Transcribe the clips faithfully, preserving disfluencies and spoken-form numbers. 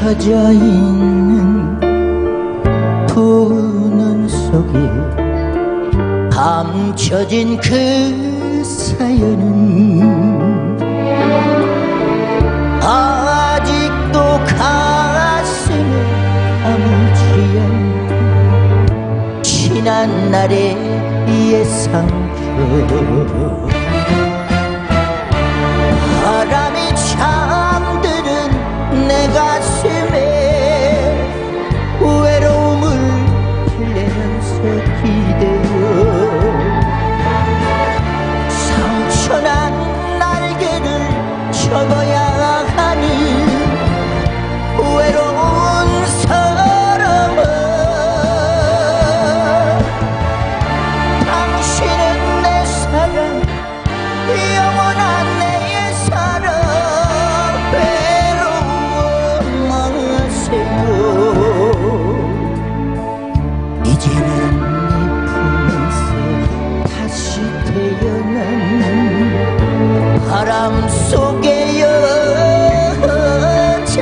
켜져 있는 두 눈 속에 감춰진 그 사연은 아직도 가슴에 아물지 않는 지난 날의 예상표. 바람이 잠드는 내 가슴에 외로움을 달래면서 기대어 상처난 날개를 접어야 하는 외로운 사람아, 당신은 내 사랑, 영원한 내의 사랑. 외로워 마세요. 이제는 내 품에서 다시 태어난 바람 속의 여자.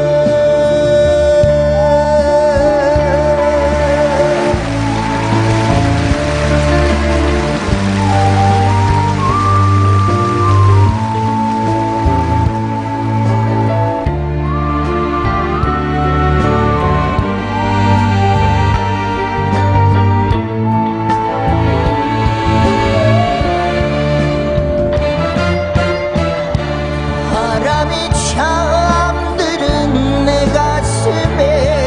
바람이 잠드는 내 가슴에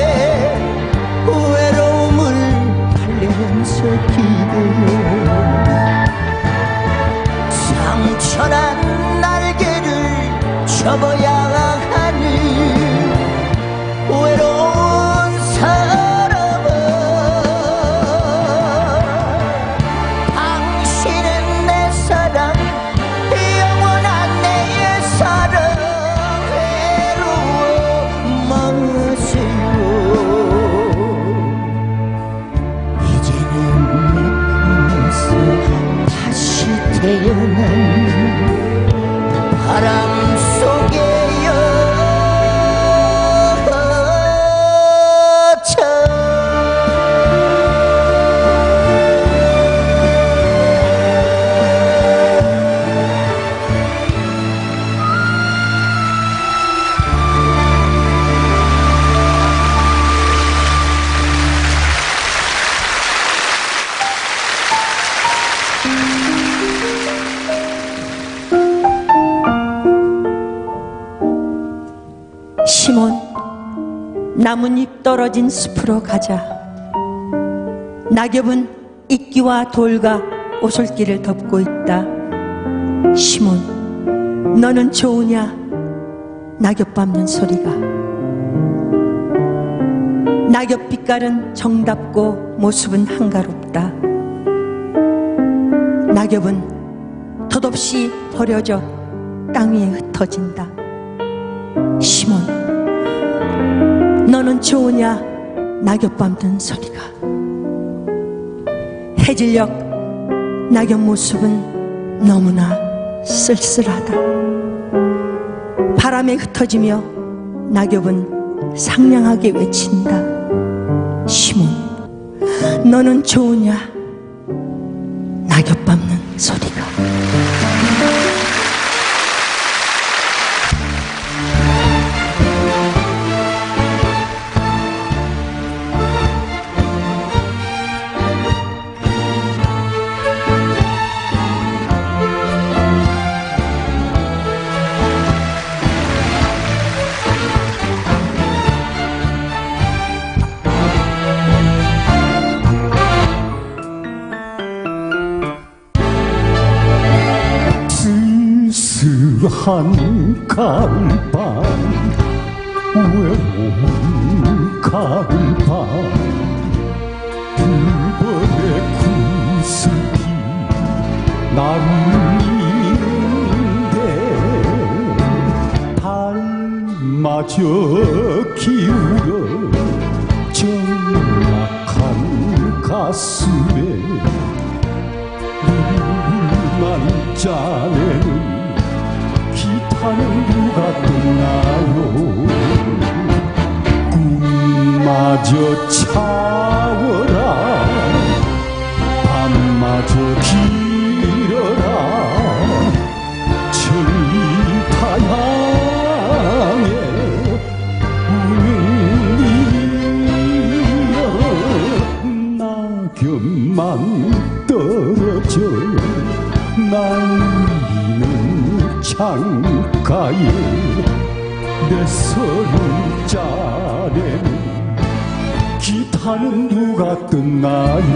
외로움을 달래면서 기대어 상처난 날개를 접어야 하는 외로운 사람아, 당신은 내 사랑, 영원한 내의 사랑. 외로워 마세요. 이제는 내 품에서 다시 태어난 바람 속의 여자. 시몬, 나뭇잎 떨어진 숲으로 가자. 낙엽은 이끼와 돌과 오솔길을 덮고 있다. 시몬, 너는 좋으냐? 낙엽 밟는 소리가. 낙엽 빛깔은 정답고 모습은 한가롭다. 낙엽은 덧없이 버려져 땅 위에 흩어진다. 시몬, 너는 좋으냐? 낙엽 밟는 소리가. 해질녘 낙엽 모습은 너무나 쓸쓸하다. 바람에 흩어지며 낙엽은 상냥하게 외친다. 시몬, 너는 좋으냐? 낙엽 밟는 소리가. 한 가을밤, 외로운 가을밤, 불벌의 구슬피 나는데 달마저 기울어 정막한 가슴에 눈물만 짜내는 기타는 누가 듣나요? 해마저 차워라 밤마저 길어라 천리 타향에 우는 이여 낙엽만 떨어져 날리는 창가에 내 서른 짜리는 기타는 누가 떴나요?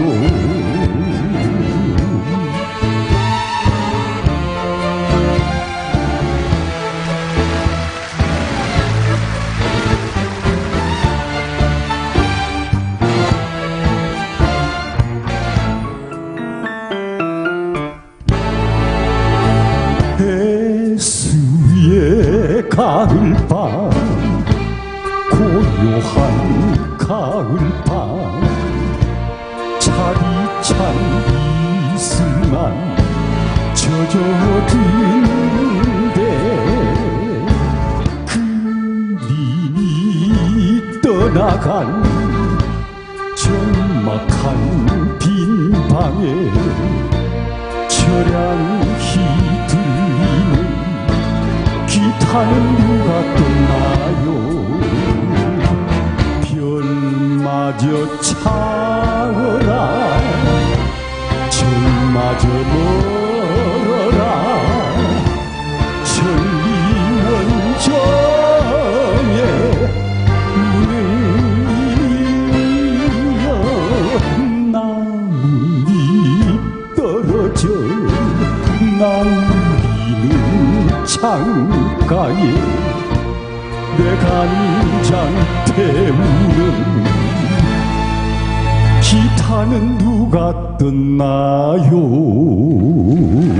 해수의 가을밤 고요한 가을밤 차디찬 이슬만 젖어드는데 그림이 떠나간 적막한 빈 방에 저량히 들리는 기타는 누가 떴나요? 별마저 차워라 정마저 멀어라 천리 원정에 우는 이여 나뭇잎 떨어져 날리는 창가에 내 간장 태우는 기타는 누가 떴나요?